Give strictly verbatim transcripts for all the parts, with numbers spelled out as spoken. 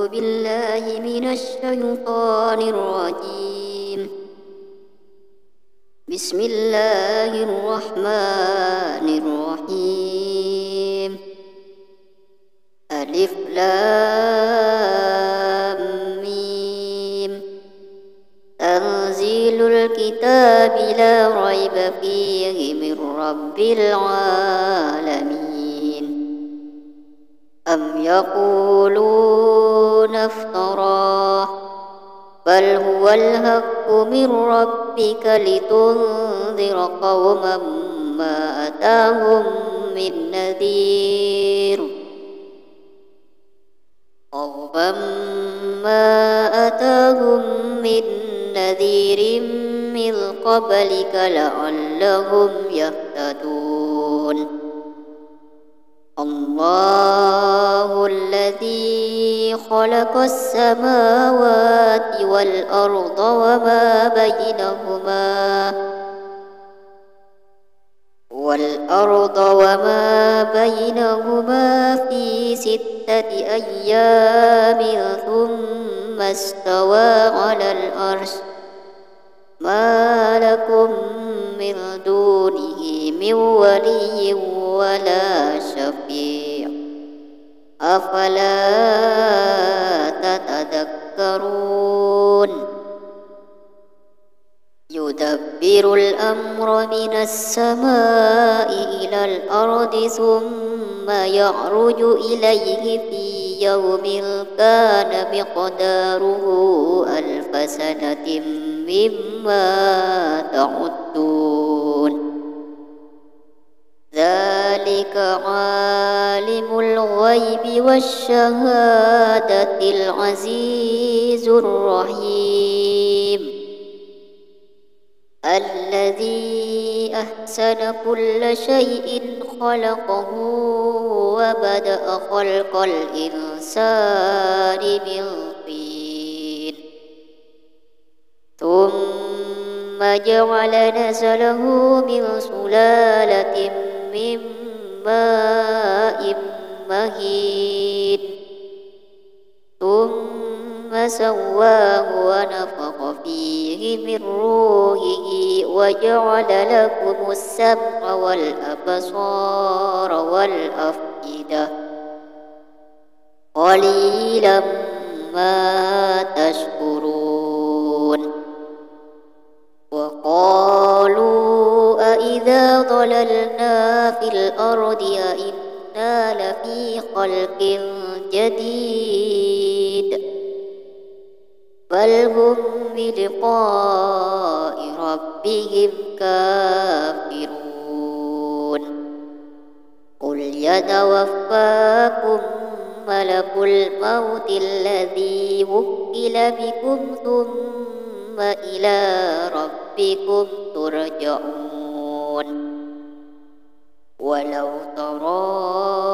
بالله من الشيطان الرجيم. بسم الله الرحمن الرحيم. ألف لام ميم. تنزيل الكتاب لا ريب فيه من رب العالمين. أم يقولون افتراه بل هو الحق من ربك لتنذر قوما ما أتاهم من نذير قوما ما أتاهم من نذير من قبلك لعلهم يهتدون. الله الذي خلق السماوات والأرض وما بينهما والأرض وما بينهما في ستة أيام ثم استوى على العرش ما لكم من دونه من ولي ولا شفيع أفلا تتذكرون. يدبر الأمر من السماء إلى الأرض ثم يعرج إليه في يوم كان مقداره ألف سنة مما تعدون. ذلك عالم الغيب والشهادة العزيز الرحيم الذي أحسن كل شيء خلقه وبدأ خلق الإنسان من طين ثم جعل نسله من سلالة من ماء مهين ثم سواه ونفخ فيه من روحه وجعل لكم السمع والأبصار والأفئدة قليلا ما تشكرون. وقالوا أإذا ضللنا في الأرض أإنا لفي خلق جديد بل هم بلقاء ربهم كافرون. قل يتوفاكم ملك الموت الذي وكل بكم ثم إلى ربكم ترجعون. ولو ترى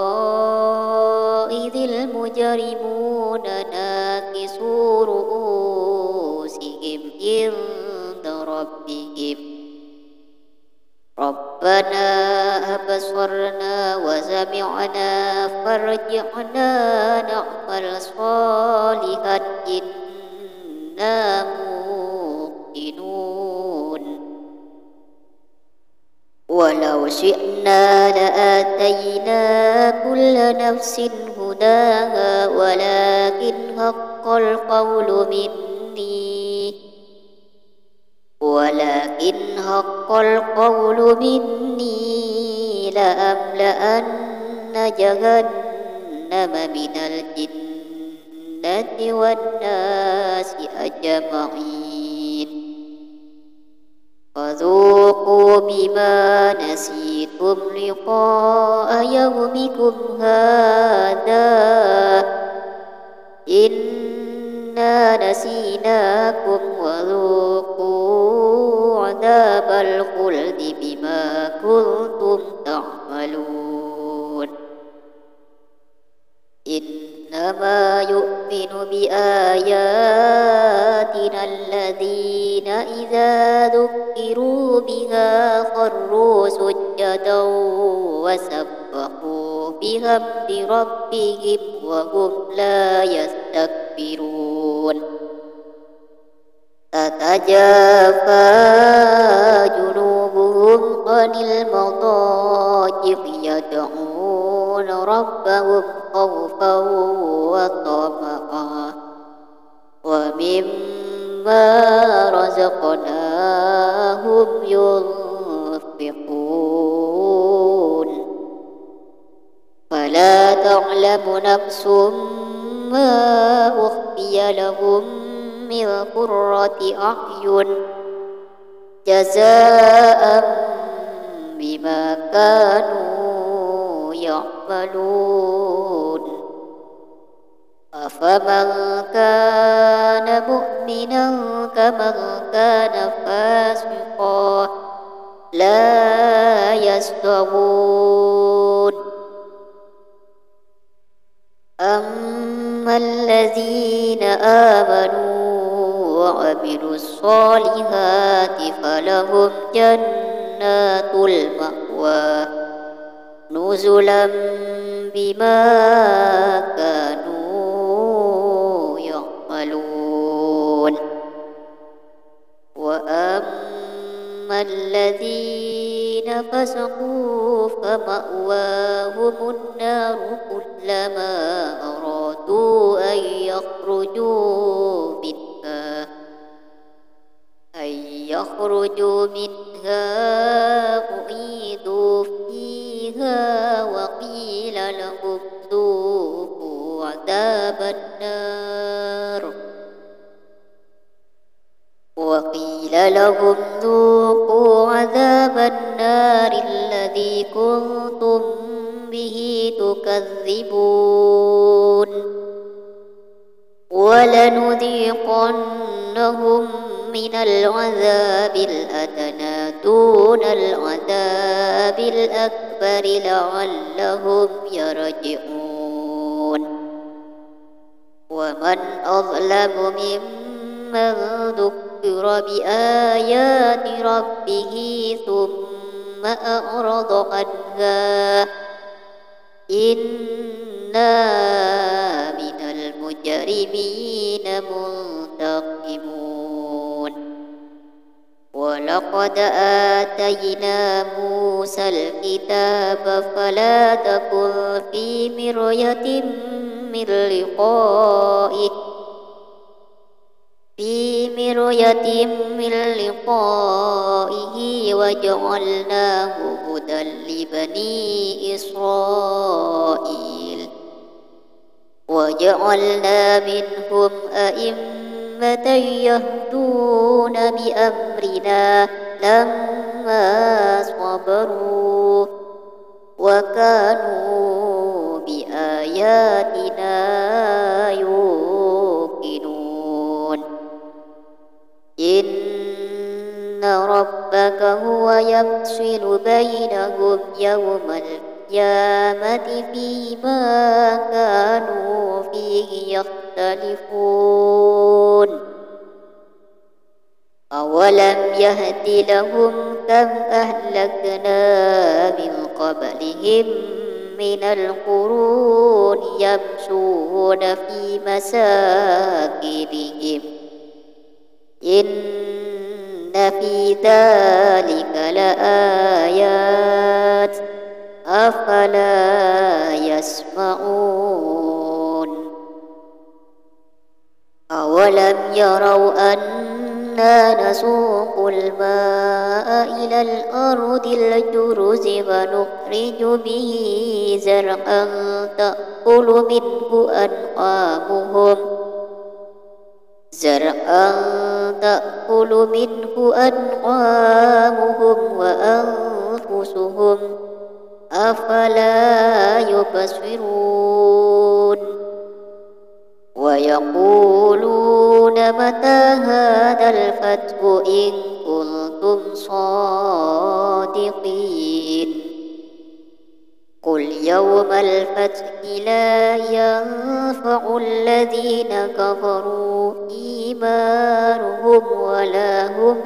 إذ المجرمون ناكسوا رؤوسهم عند ربهم ربنا أبصرنا وسمعنا فارجعنا نعمل صالحا إنا موقنون. ولو شئنا لآتينا كل نفس هداها ولكن حق القول مني ولكن حق القول مني لأملأن جهنم من الجنة والناس أجمعين فذوقوا بما نسيتم لقاء يومكم هذا إنا نسيناكم وذوقوا عذاب الخلد بما كنتم تعملون. إنما يؤمن بآياتنا الذين إذا ذكروا بها خروا سجدا وسبحوا بحمد ربهم وهم لا يستكبرون تتجافى جنوبهم عن المضاجع يدعون ربهم خوفا وطمعا ومما رزقناهم ينفقون فلا تعلم نفس ما أخفي لهم من قرة أعين جزاء بما كانوا يعملون أفمن كان مؤمنا كمن كان فاسقا لا يستوون أما الذين آمنوا وعملوا الصالحات فلهم جنات المأوى نزلا بما كانوا يعملون وأما الذين فسقوا فمأواهم النار كلما أرادوا أن يخرجوا منها أن يخرجوا منها أعيدوا فيها وقيل لهم ذوقوا عذاب النار وقيل لهم ذوقوا عذاب النار الذي كنتم به تكذبون ولنذيقنهم من العذاب الأدنى دون العذاب الأكبر لعلهم يرجعون ومن أظلم ممن ذكر بآيات ربه ثم أعرض عنها إنا من المجرمين منتقمون ولقد آتينا موسى الكتاب فلا تكن في مرية من لقائه في مرية من لقائه وجعلناه هدى لبني إسرائيل وجعلنا منهم أئمة يهدون بأمرنا لما صبروا وكانوا بآياتنا يوقنون إن ربك هو يفصل بينهم يوم القيامة فيما كانوا فيه يختلفون أولم يهد لهم كم أهلكنا من قبلهم من القرون يمشون في مساكنهم إن في ذلك لآيات أفلا يسمعون أولم يروا أنا نسوق الماء إلى الأرض الجرز فنخرج به زرعا تأكل منه أنعامهم زرعا تأكل منه أنعامهم وأنفسهم أفلا يبصرون ويقولون متى هذا الفتح إن كنتم صادقين قل يوم الفتح لا ينفع الذين كفروا إيمانهم ولا هم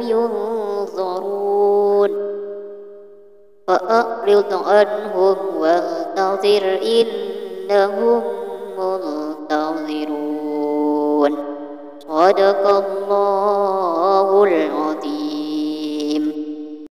ينظرون فأعرض عنهم وانتظر فانتظر إنهم منتظرون صدق الله